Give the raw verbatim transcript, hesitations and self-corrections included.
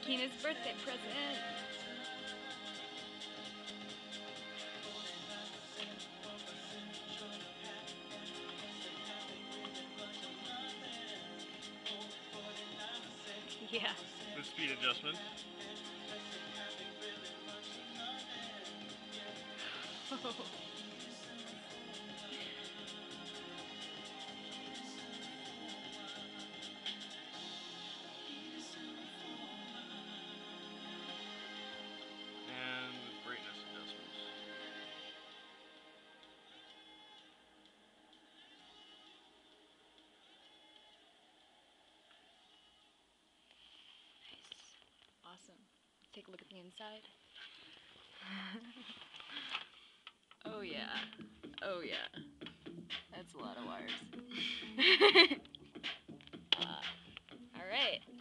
Giocchina's birthday present. Yeah. The speed adjustment. And the brightness adjustment. Nice. Awesome. Take a look at the inside. Oh yeah. Oh yeah. That's a lot of wires. uh, all right.